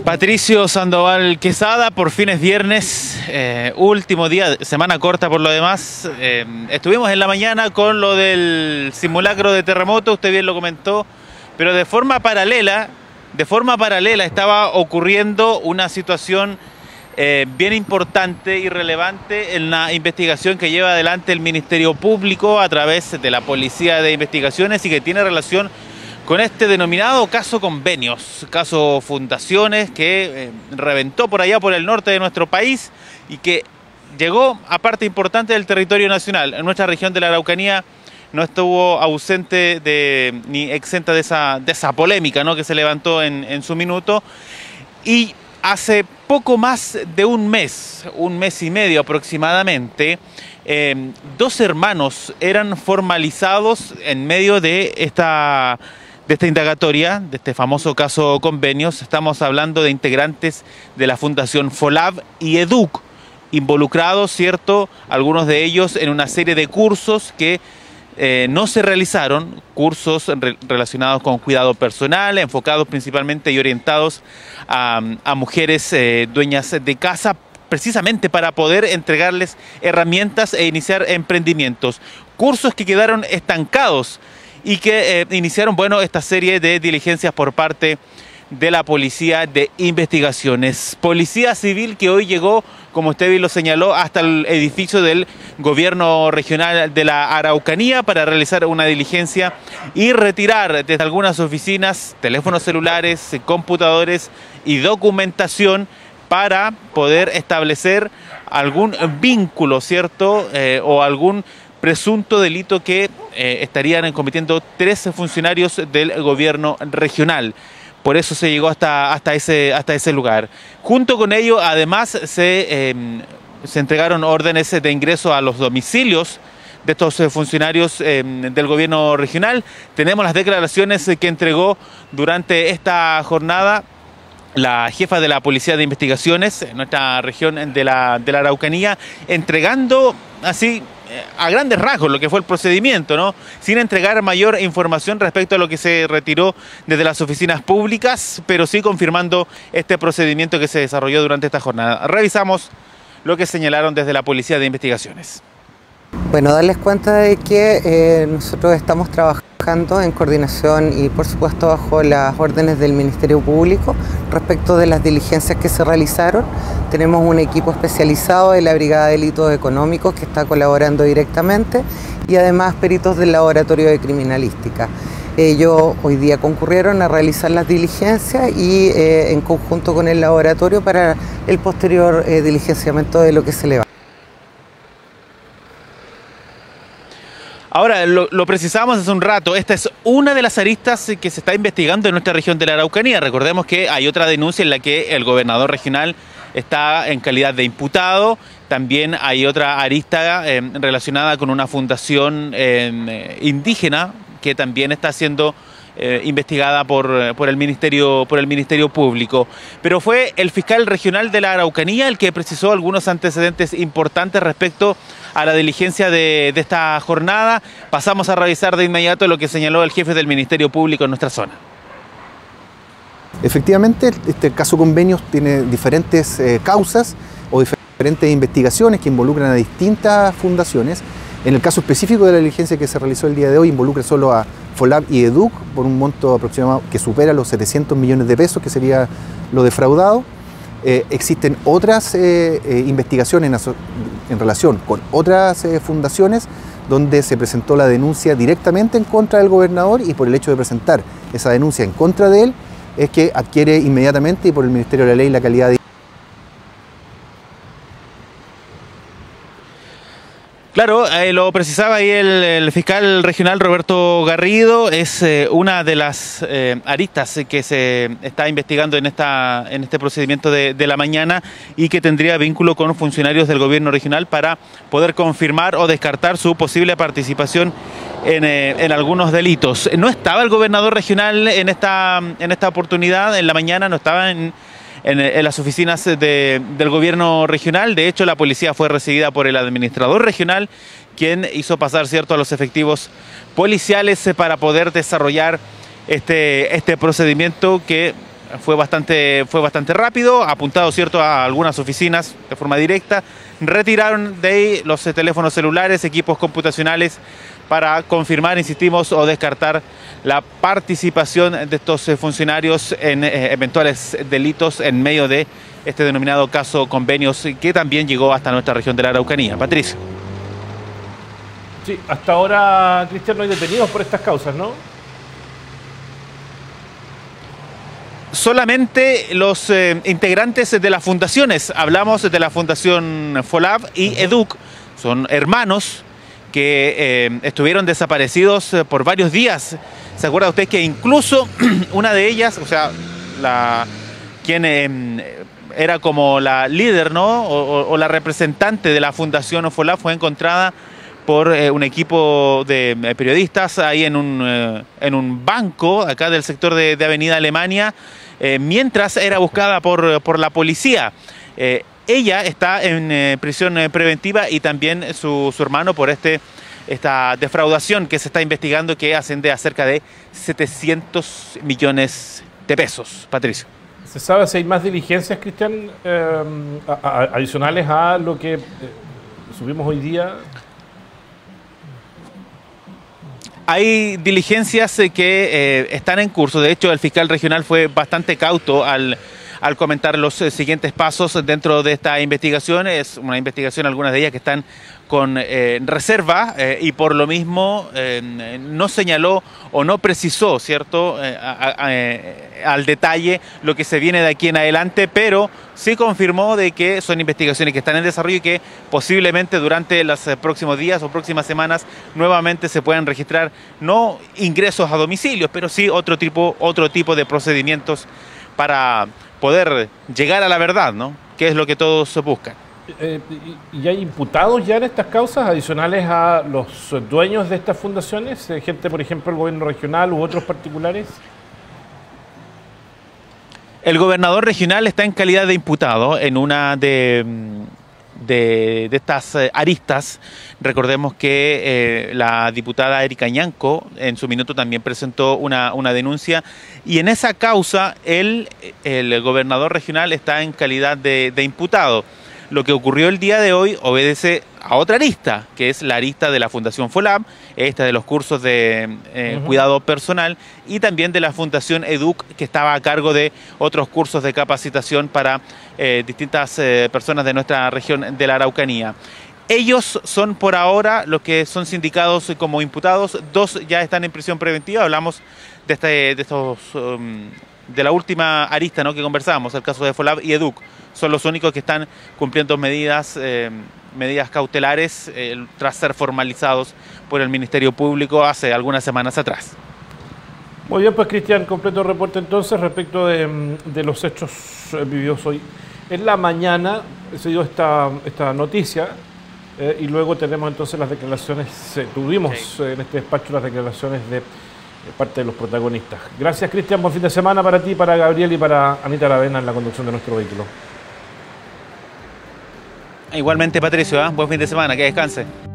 Patricio Sandoval Quesada, por fin es viernes, último día, semana corta por lo demás. Estuvimos en la mañana con lo del simulacro de terremoto, usted bien lo comentó, pero de forma paralela estaba ocurriendo una situación bien importante y relevante en la investigación que lleva adelante el Ministerio Público a través de la Policía de Investigaciones y que tiene relación con este denominado caso convenios, caso fundaciones que reventó por allá por el norte de nuestro país y que llegó a parte importante del territorio nacional. En nuestra región de la Araucanía no estuvo ausente ni exenta de esa polémica, ¿no?, que se levantó en su minuto. Y hace poco más de un mes y medio aproximadamente, dos hermanos eran formalizados en medio de esta indagatoria, de este famoso caso convenios. Estamos hablando de integrantes de la Fundación FOLAV y EDUC, involucrados, ¿cierto?, algunos de ellos en una serie de cursos que no se realizaron, cursos relacionados con cuidado personal, enfocados principalmente y orientados a mujeres dueñas de casa, precisamente para poder entregarles herramientas e iniciar emprendimientos. Cursos que quedaron estancados y que iniciaron, bueno, esta serie de diligencias por parte de la Policía de Investigaciones. Policía Civil que hoy llegó, como usted bien lo señaló, hasta el edificio del Gobierno Regional de la Araucanía para realizar una diligencia y retirar desde algunas oficinas teléfonos celulares, computadores y documentación para poder establecer algún vínculo, ¿cierto?, o algún presunto delito que estarían cometiendo 13 funcionarios del gobierno regional. Por eso se llegó hasta ese lugar. Junto con ello, además, se entregaron órdenes de ingreso a los domicilios de estos funcionarios del gobierno regional. Tenemos las declaraciones que entregó durante esta jornada la jefa de la Policía de Investigaciones en nuestra región de la Araucanía, entregando así a grandes rasgos lo que fue el procedimiento, ¿no?, sin entregar mayor información respecto a lo que se retiró desde las oficinas públicas, pero sí confirmando este procedimiento que se desarrolló durante esta jornada. Revisamos lo que señalaron desde la Policía de Investigaciones. Bueno, darles cuenta de que nosotros estamos trabajando en coordinación y por supuesto bajo las órdenes del Ministerio Público respecto de las diligencias que se realizaron. Tenemos un equipo especializado de la Brigada de Delitos Económicos que está colaborando directamente y además peritos del Laboratorio de Criminalística. Ellos hoy día concurrieron a realizar las diligencias y en conjunto con el laboratorio para el posterior diligenciamiento de lo que se le va. Ahora, lo precisamos hace un rato, esta es una de las aristas que se está investigando en nuestra región de la Araucanía. Recordemos que hay otra denuncia en la que el gobernador regional está en calidad de imputado. También hay otra arista relacionada con una fundación indígena que también está siendo investigada por el Ministerio Público. Pero fue el fiscal regional de la Araucanía el que precisó algunos antecedentes importantes respecto a la diligencia de esta jornada. Pasamos a revisar de inmediato lo que señaló el jefe del Ministerio Público en nuestra zona. Efectivamente, este caso convenios tiene diferentes causas o diferentes investigaciones que involucran a distintas fundaciones. En el caso específico de la diligencia que se realizó el día de hoy, involucra solo a FOLAV y EDUC por un monto aproximado que supera los 700 millones de pesos, que sería lo defraudado. Existen otras investigaciones en relación con otras fundaciones donde se presentó la denuncia directamente en contra del gobernador y por el hecho de presentar esa denuncia en contra de él es que adquiere inmediatamente y por el Ministerio de la Ley la calidad de... Claro, lo precisaba ahí el fiscal regional Roberto Garrido, es una de las aristas que se está investigando en este procedimiento de la mañana y que tendría vínculo con funcionarios del gobierno regional para poder confirmar o descartar su posible participación en algunos delitos. No estaba el gobernador regional en esta oportunidad, en la mañana no estaba en las oficinas del gobierno regional. De hecho, la policía fue recibida por el administrador regional, quien hizo pasar, ¿cierto?, a los efectivos policiales para poder desarrollar este procedimiento que fue bastante rápido, apuntado, ¿cierto?, a algunas oficinas de forma directa. Retiraron de ahí los teléfonos celulares, equipos computacionales, para confirmar, insistimos, o descartar la participación de estos funcionarios en eventuales delitos en medio de este denominado caso Convenios, que también llegó hasta nuestra región de la Araucanía. Patricio. Sí, hasta ahora, Cristian, no hay detenidos por estas causas, ¿no? Solamente los integrantes de las fundaciones. Hablamos de la Fundación FOLAV y EDUC. Son hermanos que estuvieron desaparecidos por varios días. ¿Se acuerda usted que incluso una de ellas, o sea, quien era como la líder, ¿no?, o la representante de la Fundación FOLAV, fue encontrada por un equipo de periodistas ahí en un banco acá del sector de Avenida Alemania, mientras era buscada por la policía? Ella está en prisión preventiva, y también su hermano por esta defraudación que se está investigando, que asciende a cerca de 700 millones de pesos. Patricio. ¿Se sabe si hay más diligencias, Cristian, adicionales a lo que subimos hoy día? Hay diligencias que están en curso. De hecho, el fiscal regional fue bastante cauto al comentar los siguientes pasos dentro de esta investigación. Es una investigación, algunas de ellas que están con reserva, y por lo mismo no señaló o no precisó, ¿cierto?, al detalle lo que se viene de aquí en adelante, pero sí confirmó de que son investigaciones que están en desarrollo y que posiblemente durante los próximos días o próximas semanas nuevamente se puedan registrar no ingresos a domicilios, pero sí otro tipo de procedimientos para poder llegar a la verdad, ¿no?, que es lo que todos buscan. ¿Y hay imputados ya en estas causas adicionales a los dueños de estas fundaciones? ¿Gente, por ejemplo, el gobierno regional u otros particulares? El gobernador regional está en calidad de imputado en una de estas aristas. Recordemos que la diputada Erika Ñanco en su minuto también presentó una denuncia, y en esa causa el gobernador regional está en calidad de imputado. Lo que ocurrió el día de hoy obedece a otra arista, que es la arista de la Fundación FOLAV, esta de los cursos de cuidado personal, y también de la Fundación EDUC, que estaba a cargo de otros cursos de capacitación para distintas personas de nuestra región de la Araucanía. Ellos son por ahora los que son sindicados como imputados. 2 ya están en prisión preventiva. Hablamos de la última arista, ¿no?, que conversábamos, el caso de FOLAV y EDUC. Son los únicos que están cumpliendo medidas cautelares tras ser formalizados por el Ministerio Público hace algunas semanas atrás. Muy bien, pues Cristian, completo reporte entonces respecto de los hechos vividos hoy. En la mañana se dio esta noticia, y luego tenemos entonces las declaraciones, tuvimos en este despacho las declaraciones de parte de los protagonistas. Gracias, Cristian, buen fin de semana para ti, para Gabriel y para Anita Aravena en la conducción de nuestro vehículo. Igualmente, Patricio, buen fin de semana, que descanse.